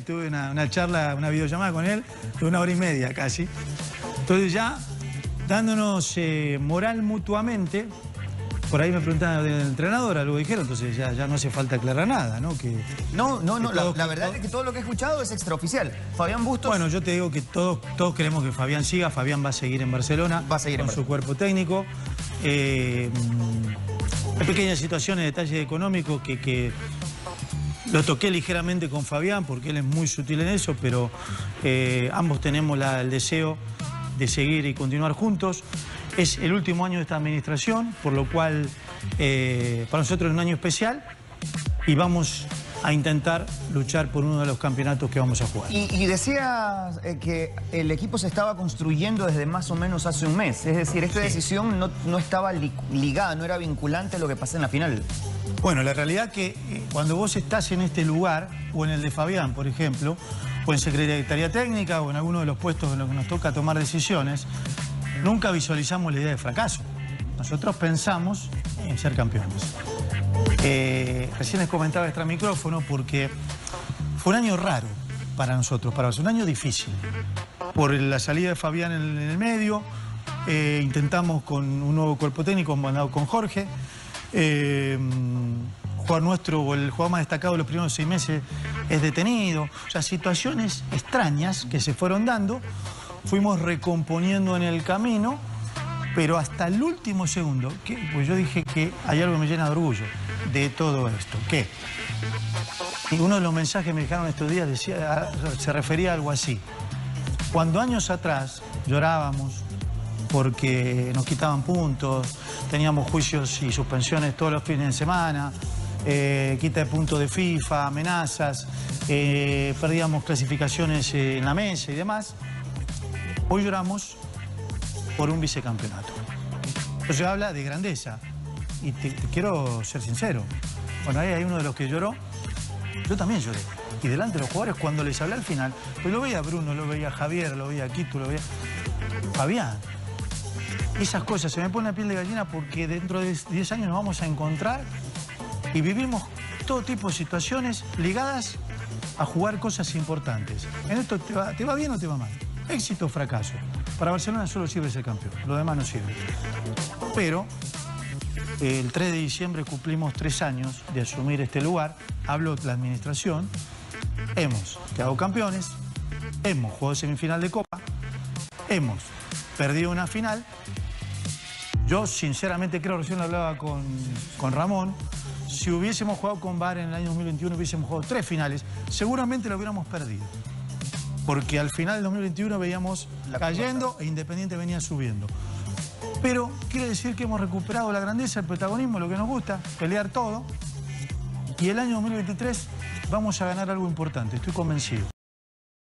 Tuve una charla, una videollamada con él de 1 hora y media casi. Entonces ya dándonos moral mutuamente. Por ahí me preguntaban del entrenador, algo dijeron, entonces ya no hace falta aclarar nada, ¿no? La verdad es que todo lo que he escuchado es extraoficial. Fabián Bustos... Bueno, yo te digo que todos queremos que Fabián siga. Fabián va a seguir en Barcelona. Va a seguir con su cuerpo técnico. Hay pequeñas situaciones, detalles económicos que lo toqué ligeramente con Fabián porque él es muy sutil en eso, pero ambos tenemos el deseo de seguir y continuar juntos. Es el último año de esta administración, por lo cual para nosotros es un año especial y vamos a intentar luchar por uno de los campeonatos que vamos a jugar. Y decías que el equipo se estaba construyendo desde más o menos hace un mes. Es decir, esta decisión no estaba ligada, no era vinculante a lo que pasó en la final. Bueno, la realidad que cuando vos estás en este lugar, o en el de Fabián, por ejemplo, o en Secretaría Técnica, o en alguno de los puestos en los que nos toca tomar decisiones, nunca visualizamos la idea de fracaso. Nosotros pensamos en ser campeones. Recién les comentaba extra micrófono porque fue un año raro para nosotros, un año difícil. Por la salida de Fabián en el medio, intentamos con un nuevo cuerpo técnico mandado con Jorge. Jugador nuestro, o el jugador más destacado de los primeros 6 meses, es detenido. O sea, situaciones extrañas que se fueron dando. Fuimos recomponiendo en el camino, pero hasta el último segundo, pues yo dije que hay algo que me llena de orgullo de todo esto. ¿Qué? Y uno de los mensajes que me dejaron estos días se refería a algo así. Cuando años atrás llorábamos porque nos quitaban puntos, teníamos juicios y suspensiones todos los fines de semana, quita de puntos de FIFA, amenazas, perdíamos clasificaciones en la mesa y demás. Hoy lloramos por un vicecampeonato. Eso habla de grandeza. Y te quiero ser sincero. Bueno, ahí hay uno de los que lloró. Yo también lloré. Y delante de los jugadores, cuando les hablé al final, pues lo veía a Bruno, lo veía a Javier, lo veía a Quito, lo veía a Fabián. Esas cosas, se me pone la piel de gallina porque dentro de 10 años nos vamos a encontrar y vivimos todo tipo de situaciones ligadas a jugar cosas importantes. En esto te va bien o te va mal. Éxito o fracaso. Para Barcelona solo sirve ser campeón, lo demás no sirve. Pero el 3 de diciembre cumplimos 3 años de asumir este lugar. Hablo de la administración. Hemos quedado campeones, hemos jugado semifinal de Copa, hemos perdido una final. Yo sinceramente creo, recién lo hablaba con Ramón, si hubiésemos jugado con VAR en el año 2021, hubiésemos jugado 3 finales, seguramente lo hubiéramos perdido. Porque al final del 2021 veíamos cayendo e Independiente venía subiendo. Pero quiere decir que hemos recuperado la grandeza, el protagonismo, lo que nos gusta, pelear todo. Y el año 2023 vamos a ganar algo importante, estoy convencido.